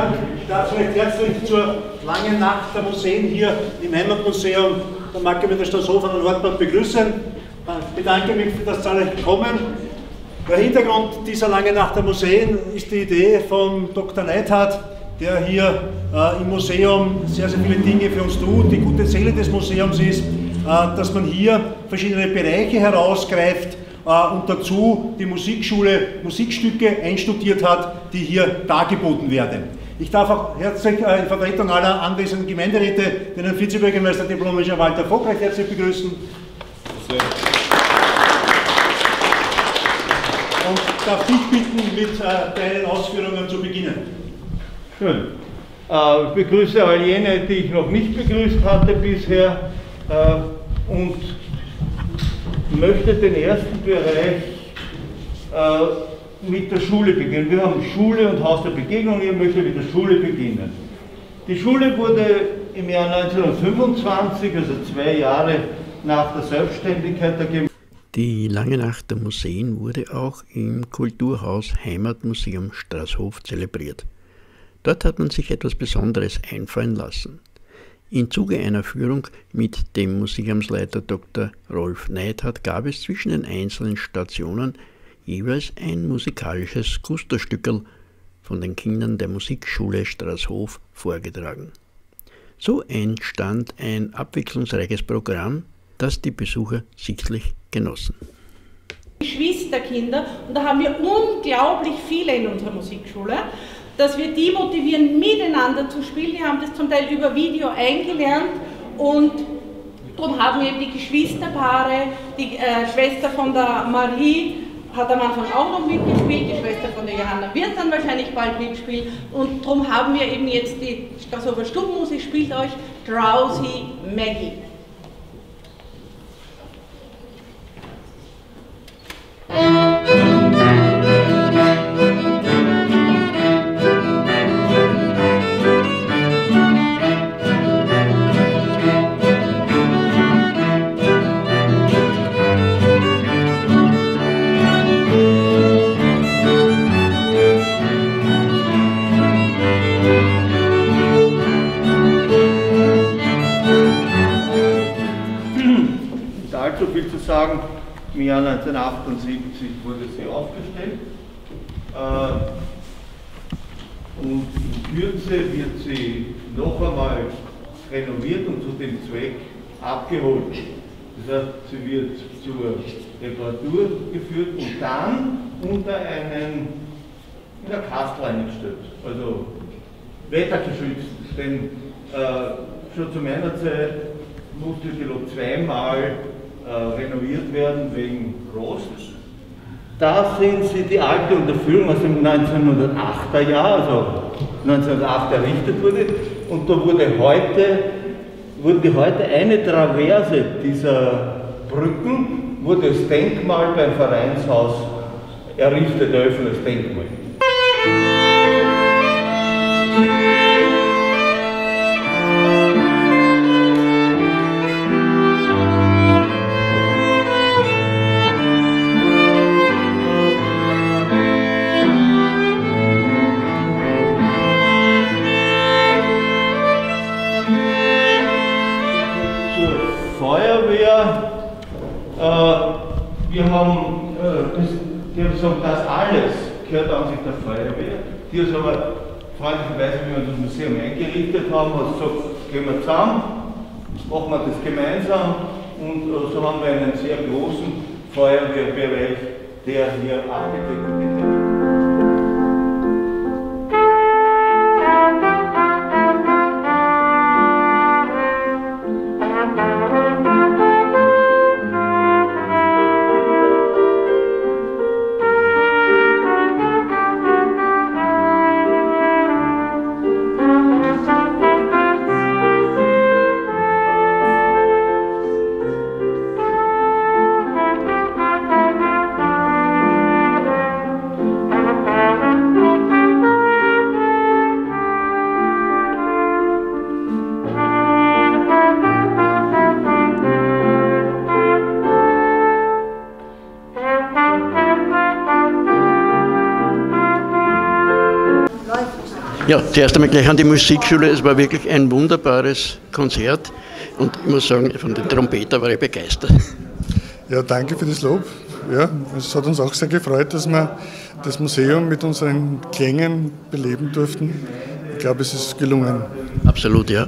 Dank. Ich darf Sie recht herzlich zur langen Nacht der Museen hier im Heimatmuseum der Marktgemeinde Straßhof an Nordbad begrüßen. Ich bedanke mich für das zahlreiche Kommen. Der Hintergrund dieser langen Nacht der Museen ist die Idee von Dr. Neidhardt, der hier im Museum sehr, sehr viele Dinge für uns tut. Die gute Seele des Museums ist, dass man hier verschiedene Bereiche herausgreift und dazu die Musikschule Musikstücke einstudiert hat, die hier dargeboten werden. Ich darf auch herzlich in Vertretung aller anwesenden Gemeinderäte den Herrn Vizebürgermeister Diplomischer Walter Vogt recht herzlich begrüßen. Und darf dich bitten, mit deinen Ausführungen zu beginnen. Schön. Ich begrüße all jene, die ich noch nicht begrüßt hatte bisher und möchte den ersten Bereich mit der Schule beginnen. Wir haben Schule und Haus der Begegnung, ich möchte mit der Schule beginnen. Die Schule wurde im Jahr 1925, also 2 Jahre nach der Selbstständigkeit der Gemeinde. Die Lange Nacht der Museen wurde auch im Kulturhaus Heimatmuseum Straßhof zelebriert. Dort hat man sich etwas Besonderes einfallen lassen. Im Zuge einer Führung mit dem Museumsleiter Dr. Rolf Neidhardt gab es zwischen den einzelnen Stationen jeweils ein musikalisches Gusterstückerl von den Kindern der Musikschule Straßhof vorgetragen. So entstand ein abwechslungsreiches Programm, das die Besucher sichtlich genossen. Geschwisterkinder, und da haben wir unglaublich viele in unserer Musikschule, dass wir die motivieren, miteinander zu spielen. Die haben das zum Teil über Video eingelernt und darum haben wir die Geschwisterpaare, die Schwester von der Marie hat am Anfang auch noch mitgespielt, die Schwester von der Johanna wird dann wahrscheinlich bald mitspielen und darum haben wir eben jetzt die Straßhofer Stubbenmusik spielt euch Drowsy Maggie. So viel zu sagen, im Jahr 1978 wurde sie aufgestellt und in Kürze wird sie noch einmal renoviert und zu dem Zweck abgeholt. Das heißt, sie wird zur Reparatur geführt und dann unter in der Kastel eingestellt, also wettergeschützt, denn schon zu meiner Zeit musste die Lok zweimal renoviert werden wegen Rost. Da sehen Sie die alte Unterführung aus dem 1908er Jahr, also 1908 errichtet wurde, und da wurde heute eine Traverse dieser Brücken wurde als Denkmal beim Vereinshaus errichtet, eröffnet als Denkmal. Wir haben das alles gehört an sich der Feuerwehr, die uns aber freundlicherweise, wie wir das Museum eingerichtet haben, hat gesagt, gehen wir zusammen, machen wir das gemeinsam und so haben wir einen sehr großen Feuerwehrbereich, der hier abgedeckt wird. Ja, zuerst einmal gleich an die Musikschule. Es war wirklich ein wunderbares Konzert und ich muss sagen, von den Trompeter war ich begeistert. Ja, danke für das Lob. Ja, es hat uns auch sehr gefreut, dass wir das Museum mit unseren Klängen beleben durften. Ich glaube, es ist gelungen. Absolut, ja.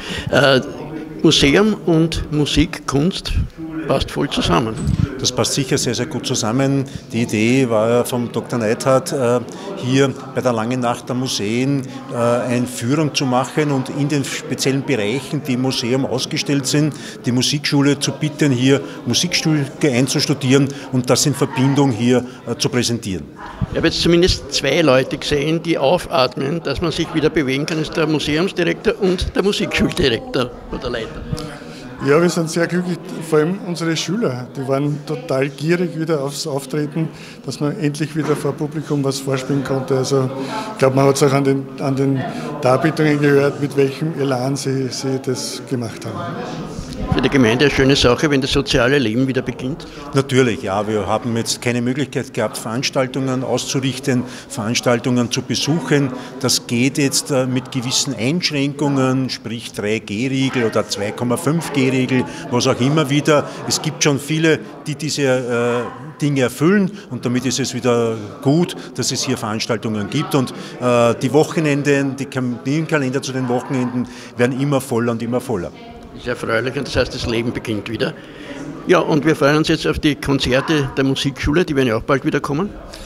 Museum und Musik, Kunst passt voll zusammen. Das passt sicher sehr, sehr gut zusammen. Die Idee war ja vom Dr. Neidhardt, hier bei der Langen Nacht der Museen eine Führung zu machen und in den speziellen Bereichen, die im Museum ausgestellt sind, die Musikschule zu bitten, hier Musikstücke einzustudieren und das in Verbindung hier zu präsentieren. Ich habe jetzt zumindest 2 Leute gesehen, die aufatmen, dass man sich wieder bewegen kann. Das ist der Museumsdirektor und der Musikschuldirektor oder Leiter. Ja, wir sind sehr glücklich, vor allem unsere Schüler, die waren total gierig wieder aufs Auftreten, dass man endlich wieder vor Publikum was vorspielen konnte. Also ich glaube, man hat es auch an den Darbietungen gehört, mit welchem Elan sie das gemacht haben. Für die Gemeinde eine schöne Sache, wenn das soziale Leben wieder beginnt? Natürlich, ja. Wir haben jetzt keine Möglichkeit gehabt, Veranstaltungen auszurichten, Veranstaltungen zu besuchen. Das geht jetzt mit gewissen Einschränkungen, sprich 3G-Riegel oder 2,5G-Riegel, was auch immer wieder. Es gibt schon viele, die diese Dinge erfüllen und damit ist es wieder gut, dass es hier Veranstaltungen gibt und die Wochenenden, die Terminkalender zu den Wochenenden werden immer voller und immer voller. Sehr erfreulich und das heißt, das Leben beginnt wieder. Ja, und wir freuen uns jetzt auf die Konzerte der Musikschule, die werden ja auch bald wieder kommen.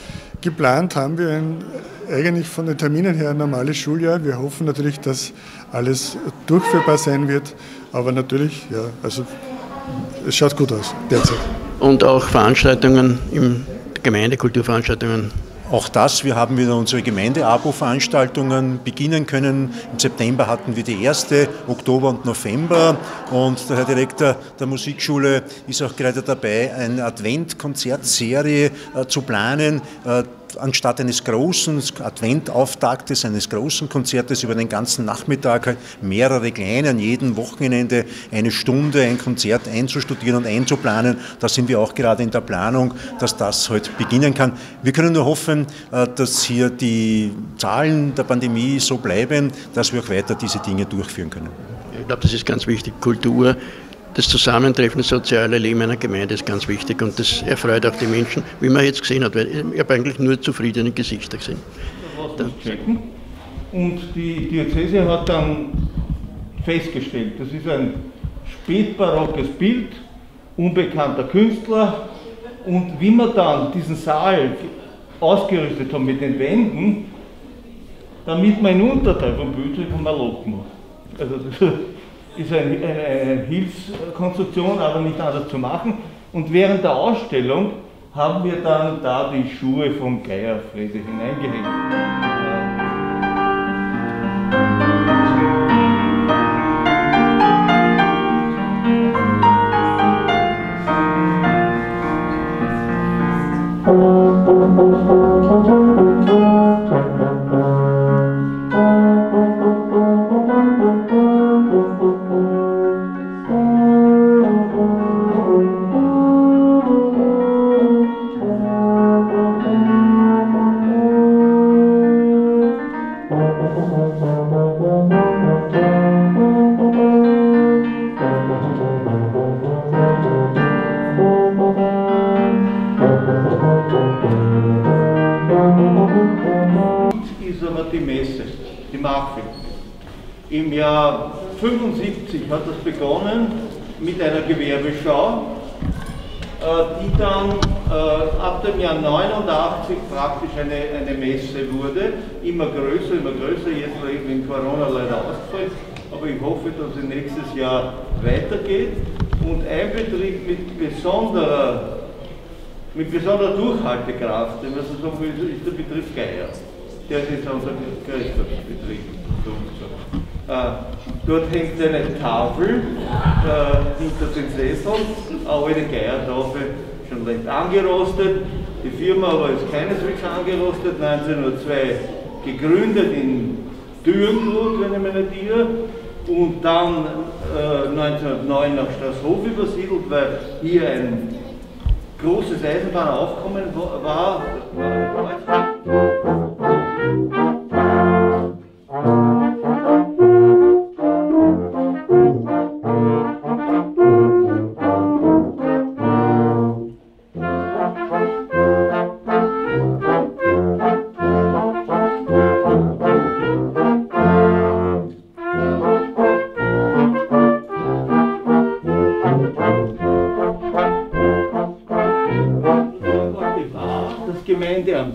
Geplant haben wir eigentlich von den Terminen her ein normales Schuljahr. Wir hoffen natürlich, dass alles durchführbar sein wird, aber natürlich, ja, also es schaut gut aus derzeit. Und auch Veranstaltungen im Gemeinde, Kulturveranstaltungen. Auch das, wir haben wieder unsere Gemeinde-Abo-Veranstaltungen beginnen können. Im September hatten wir die erste, Oktober und November. Und der Herr Direktor der Musikschule ist auch gerade dabei, eine Adventkonzertserie zu planen. Anstatt eines großen Adventauftaktes, eines großen Konzertes über den ganzen Nachmittag, mehrere kleine, an jedem Wochenende 1 Stunde ein Konzert einzustudieren und einzuplanen. Da sind wir auch gerade in der Planung, dass das heute beginnen kann. Wir können nur hoffen, dass hier die Zahlen der Pandemie so bleiben, dass wir auch weiter diese Dinge durchführen können. Ich glaube, das ist ganz wichtig. Kultur, das Zusammentreffen, das soziale Leben einer Gemeinde ist ganz wichtig und das erfreut auch die Menschen, wie man jetzt gesehen hat, weil ich habe eigentlich nur zufriedene Gesichter gesehen. Und die Diözese hat dann festgestellt, das ist ein spätbarockes Bild, unbekannter Künstler und wie man dann diesen Saal ausgerüstet hat mit den Wänden, damit man einen Unterteil vom Bild vom Malok macht. Also das ist eine Hilfskonstruktion, aber nicht anders zu machen. Und während der Ausstellung haben wir dann da die Schuhe vom Geierfräse hineingehängt. Im Jahr 1975 hat das begonnen mit einer Gewerbeschau, die dann ab dem Jahr 1989 praktisch eine Messe wurde, immer größer, jetzt wegen Corona leider ausgefallen, aber ich hoffe, dass es nächstes Jahr weitergeht und ein Betrieb mit besonderer Durchhaltekraft, wenn man so sagen will, ist der Betrieb Geier. Der ist jetzt unser größter Betrieb. Dort hängt eine Tafel hinter den Sesseln, eine alte Geiertafel, schon leicht angerostet. Die Firma aber ist keineswegs angerostet, 1902 gegründet in Dürngrut, wenn ich mich nicht irre, und dann 1909 nach Straßhof übersiedelt, weil hier ein großes Eisenbahnaufkommen war.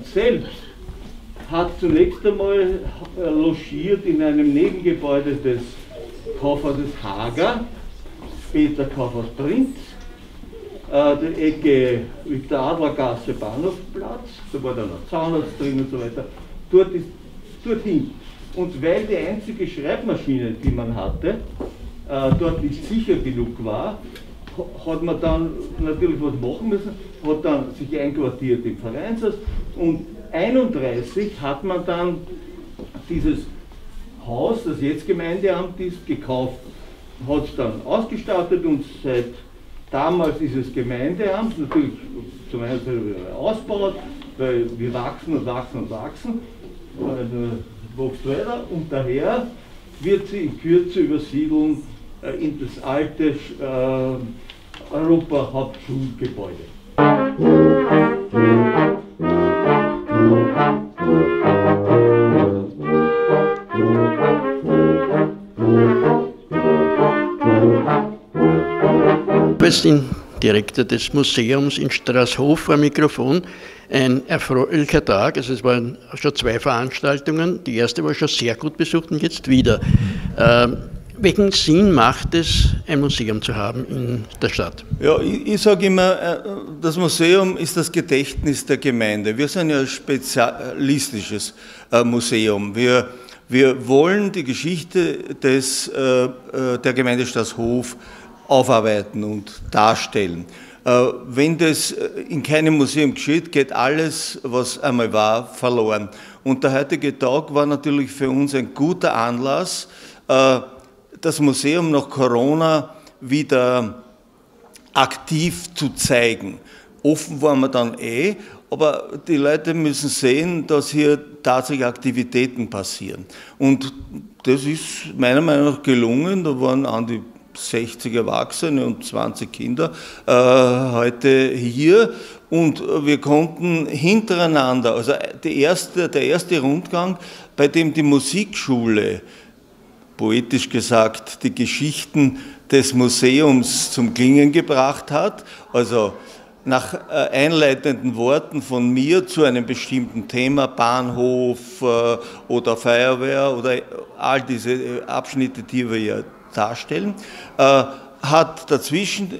selbst hat zunächst einmal logiert in einem Nebengebäude des Kaufhauses Hager, später Kaufhaus Prinz, der Ecke Viktor-Adler-Gasse, Bahnhofplatz, da war dann ein Zahnarzt drin und so weiter, dorthin. Und weil die einzige Schreibmaschine, die man hatte, dort nicht sicher genug war, hat man dann natürlich was machen müssen, hat dann sich einquartiert im Vereinshaus und 1931 hat man dann dieses Haus, das jetzt Gemeindeamt ist, gekauft, hat es dann ausgestattet und seit damals ist es Gemeindeamt, natürlich zum einen ausgebaut, weil wir wachsen und wachsen und wachsen, wächst weiter und daher wird sie in Kürze übersiedeln in das alte Europa-Hauptschulgebäude. Ich bin Direktor des Museums in Straßhof am Mikrofon. Ein erfreulicher Tag, also es waren schon 2 Veranstaltungen. Die erste war schon sehr gut besucht und jetzt wieder. Welchen Sinn macht es, ein Museum zu haben in der Stadt? Ja, ich sage immer, das Museum ist das Gedächtnis der Gemeinde. Wir sind ja ein spezialistisches Museum. Wir wollen die Geschichte der Gemeinde Straßhof aufarbeiten und darstellen. Wenn das in keinem Museum geschieht, geht alles, was einmal war, verloren. Und der heutige Tag war natürlich für uns ein guter Anlass, das Museum nach Corona wieder aktiv zu zeigen. Offen waren wir dann aber die Leute müssen sehen, dass hier tatsächlich Aktivitäten passieren. Und das ist meiner Meinung nach gelungen. Da waren an die 60 Erwachsene und 20 Kinder heute hier und wir konnten hintereinander, also der erste Rundgang, bei dem die Musikschule, poetisch gesagt, die Geschichten des Museums zum Klingen gebracht hat, also nach einleitenden Worten von mir zu einem bestimmten Thema, Bahnhof oder Feuerwehr oder all diese Abschnitte, die wir ja darstellen, hat dazwischen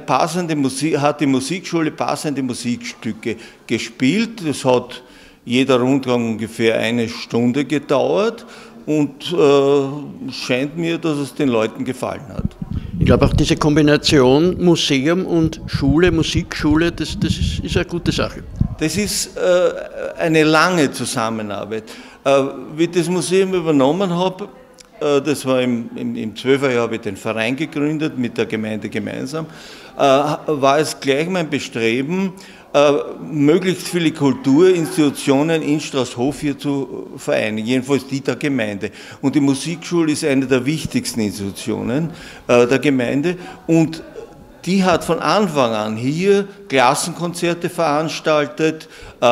hat die Musikschule passende Musikstücke gespielt. Es hat jeder Rundgang ungefähr 1 Stunde gedauert und scheint mir, dass es den Leuten gefallen hat. Ich glaube auch diese Kombination Museum und Schule, Musikschule, das ist eine gute Sache. Das ist eine lange Zusammenarbeit. Wie ich das Museum übernommen habe, das war im 12er Jahr, habe ich den Verein gegründet, mit der Gemeinde gemeinsam, war es gleich mein Bestreben, möglichst viele Kulturinstitutionen in Straßhof hier zu vereinigen, jedenfalls die der Gemeinde. Und die Musikschule ist eine der wichtigsten Institutionen der Gemeinde und die hat von Anfang an hier Klassenkonzerte veranstaltet,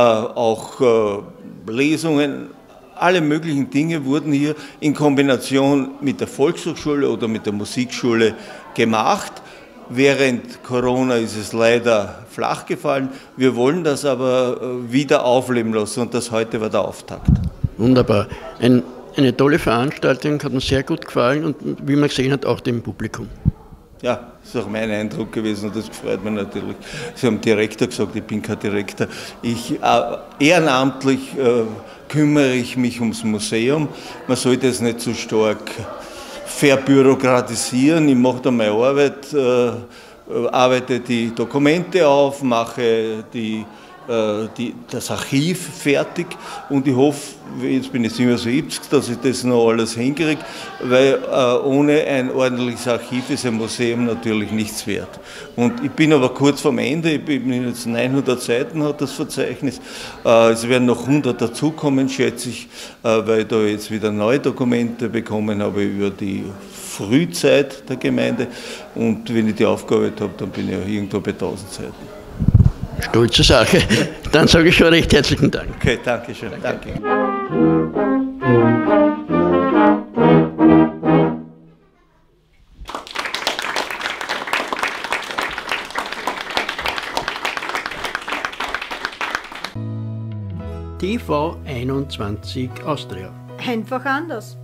auch Lesungen. Alle möglichen Dinge wurden hier in Kombination mit der Volkshochschule oder mit der Musikschule gemacht. Während Corona ist es leider flach gefallen. Wir wollen das aber wieder aufleben lassen und das heute war der Auftakt. Wunderbar. Eine tolle Veranstaltung, hat mir sehr gut gefallen und wie man gesehen hat, auch dem Publikum. Ja, das ist auch mein Eindruck gewesen und das freut mich natürlich. Sie haben Direktor gesagt, ich bin kein Direktor. Ehrenamtlich kümmere ich mich ums Museum. Man sollte es nicht zu stark verbürokratisieren. Ich mache da meine Arbeit, arbeite die Dokumente auf, mache das Archiv fertig und ich hoffe, jetzt bin ich 77, dass ich das noch alles hinkriege, weil ohne ein ordentliches Archiv ist ein Museum natürlich nichts wert. Und ich bin aber kurz vorm Ende, ich bin jetzt 900 Seiten hat das Verzeichnis, es werden noch 100 dazukommen, schätze ich, weil ich da jetzt wieder neue Dokumente bekommen habe über die Frühzeit der Gemeinde und wenn ich die aufgearbeitet habe, dann bin ich ja irgendwo bei 1000 Seiten. Stolze Sache. Dann sage ich schon recht herzlichen Dank. Okay, danke schön. Danke. UV21 Austria. Einfach anders.